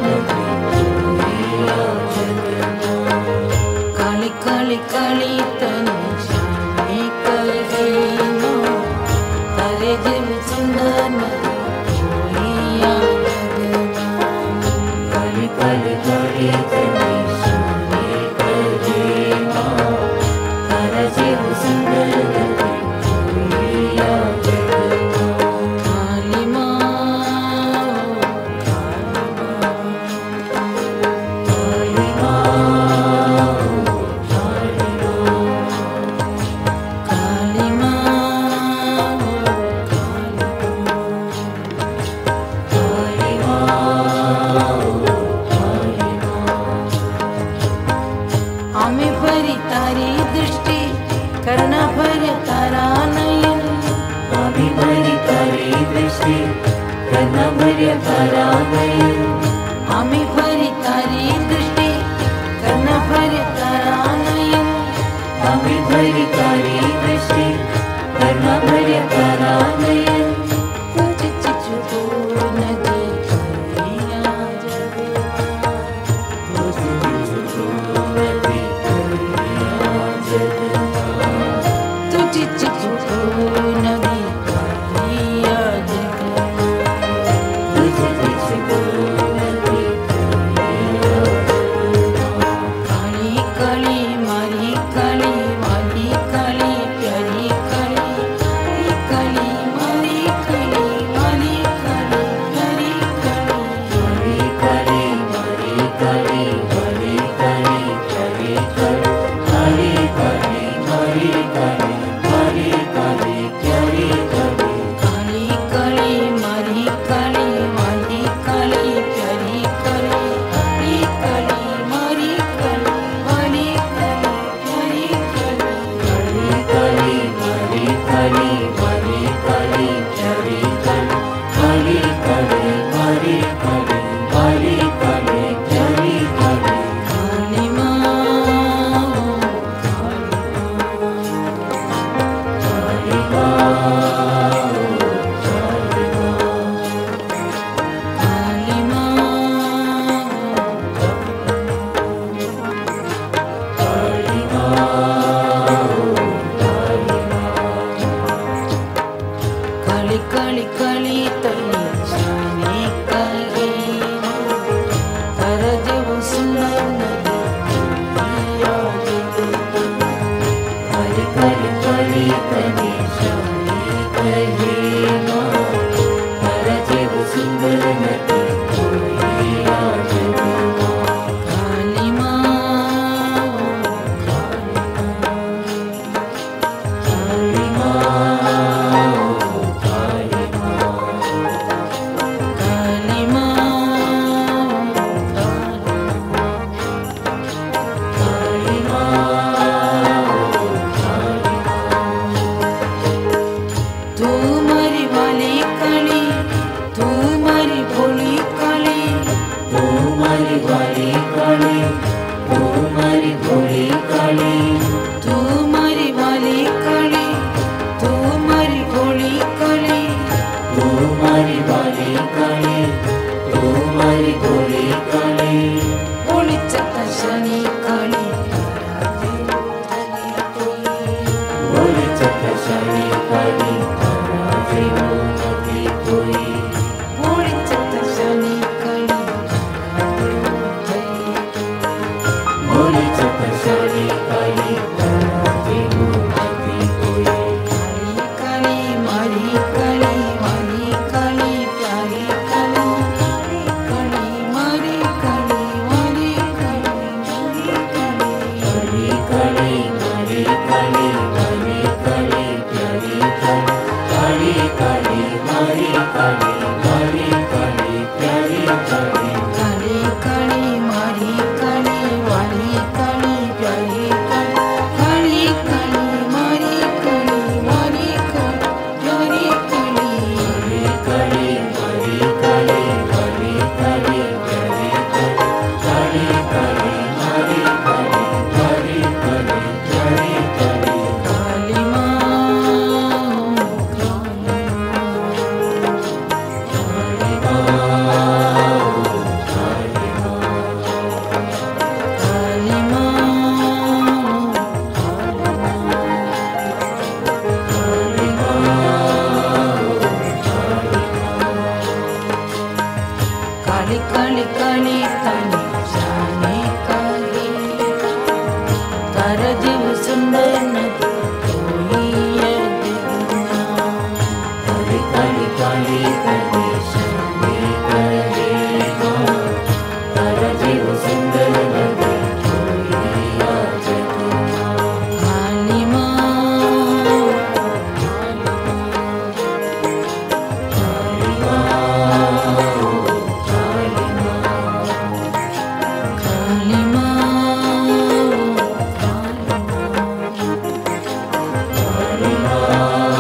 काली काली काली तनी शाने कहीनो तारे जीव सुंदर नदी कोई काली काली काली तनी शाने कहीनो तारे जीव सुंदर नदी काली माँ आम्ही भरी तारी दृष्टी करना भर तारा नयन आम्ही भरी तारी दृष्टी करना भर तारा नयन आम्ही भरी तारी दृष्टी करना भर तारा नयन आम्ही भरी तारी दृष्टी करना भर तारा नयन तुझे चिचको नदी करिया तुझे चिचको नदी करिया काली काली मारी काली वाली काली प्यारी काली काली मारी काली वाली काली प्यारी काली काली मारी काली वाली काली प्यारी काली काली मारी काली वाली काली प्यारी काली काली मारी काली वाली काली प्यारी काली काली मारी काली वाली काली प्यारी काली मारी काली वाली काली प्यारी काली काली मारी काली वाली काली प्यारी काली माँ काली माँ काली माँ काली माँ काली काली काली तनी शाने कहीनो तारा जीव सुंदर नदी काली काली काली तनी शाने कहीनो तारा जीव सुंदर नदी कोई आज काली माँ काली माँ काली माँ काली माँ काली माँ तू मारी वाली काली तू मारी भोली काली तू मारी वाली काली तू मारी भोली काली तू मारी वाली काली तू मारी भोली काली तू मारी वाली काली तू मारी भोली काली भोली चकशनी काली भोली चकशानी काली तारा जीव नदी कोई भोली चकशनी काली काली काली जाने काली तारा जीव सुंदर नदी कोई है दुनिया काली काली काली काली जाने काली तारा जीव सुंदर नदी कोई आज काली माँ काली माँ काली माँ काली माँ काली माँ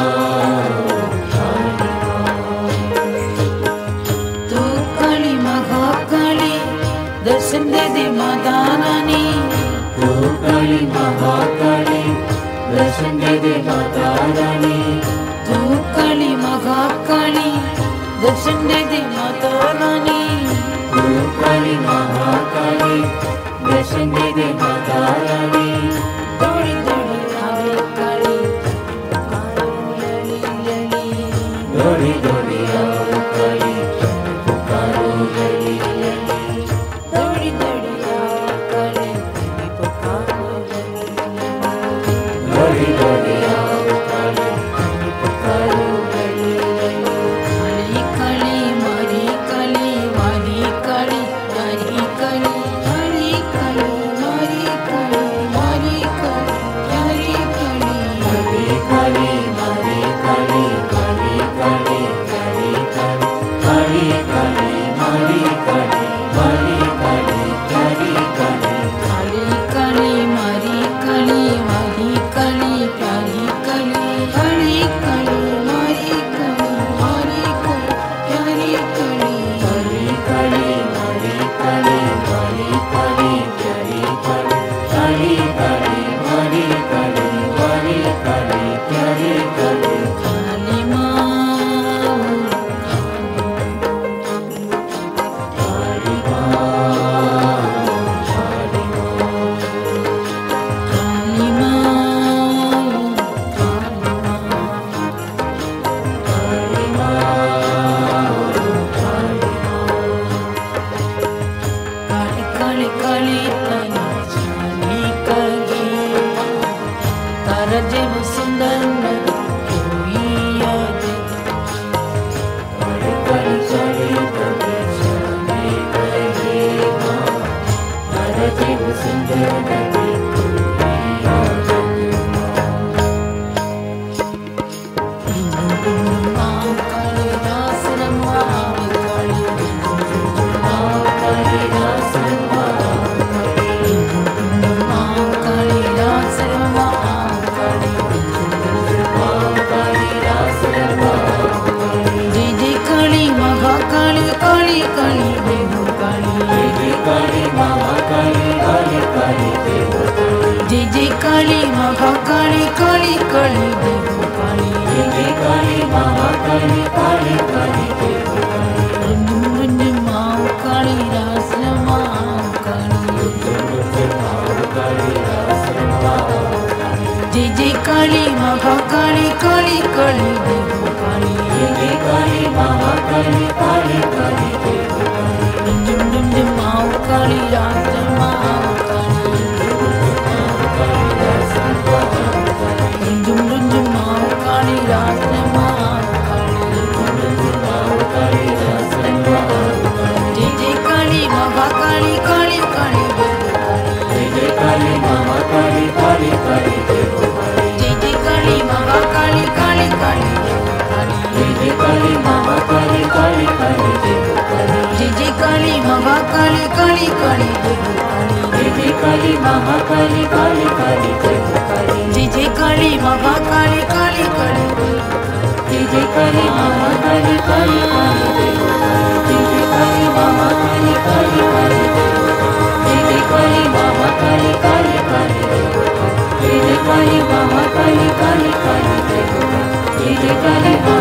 तू काली महाकाली दर्शन दे दे माता रानी तू काली महाकाली दर्शन दे दे माता रानी तू काली महाकाली दर्शन दे दे माता रानी तू काली महाकाली दर्शन दे दे माता रानी दौड़ी दौड़ी आवे काली पुकारो लली लली दौड़ी दौड़ी आओ काली पुकारो लली लली दौड़ी दौड़ी आवे काली पुकारो लली दौड़ी दौड़ी आओ काली पुकारो लली लली काली काली मारी काली मारी काली मारी काली मारी काली मारी काली मारी काली मारी काली काली काली मारी काली काली काली काली काली मारी काली मारी काली काली काली काली काली काली मारी काली मारी काली प्यारी काली काली काली मारी काली मारी काली प्यारी काली काली काली मारी काली मारी काली प्यारी काली काली काली मारी काली मारी काली प्यारी काली काली माँ काली माँ काली माँ काली माँ काली माँ काली काली काली तानी जाने काली तारा जीव सुंदर नदी कोई याद काली काली काली काली जाने काली माँ तारा जीव सुंदर नदी कोई आज माँ काली दास रम्मा काली माँ काली दास माँ माँ काली दास रम्मा काली माँ काली दास माँ जय जय काली महाकाली काली काली देव काली जय काली महाकाली काली काली देव काली जय जय काली महाकाली काली काली देव काली जय काली महाकाली काली काली देव काली रंजन रंजन माँ काली दास रम्मा काली काली दास माँ जय जय काली महाकाली काली काली देव काली जय काली महाकाली काली काली देव काली रंजन रंजन माँ काली दास रम्मा काली काली दास माँ रंजन रंजन माँ काली दास रम्मा काली काली दास माँ जय जय काली महाकाली काली काली देव काली जय काली महाकाली काली काली देव काली जय जय काली महाकाली काली काली देव काली जय काली महाकाली काली काली देव काली जय जय काली महाकाली काली काली देव काली जय काली महाकाली काली काली देव काली जय जय काली महाकाली काली काली देव जय काली महाकाली काली काली देव काली जय काली महाकाली काली काली देव जय काली महाकाली काली काली देव जय काली महाकाली काली काली देव जय काली